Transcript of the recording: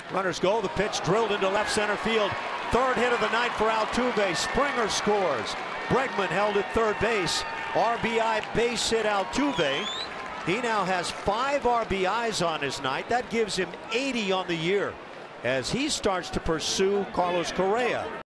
Runners go. The pitch drilled into left center field. Third hit of the night for Altuve. Springer scores. Bregman held at third base. RBI base hit Altuve. He now has 5 RBIs on his night. That gives him 80 on the year as he starts to pursue Carlos Correa.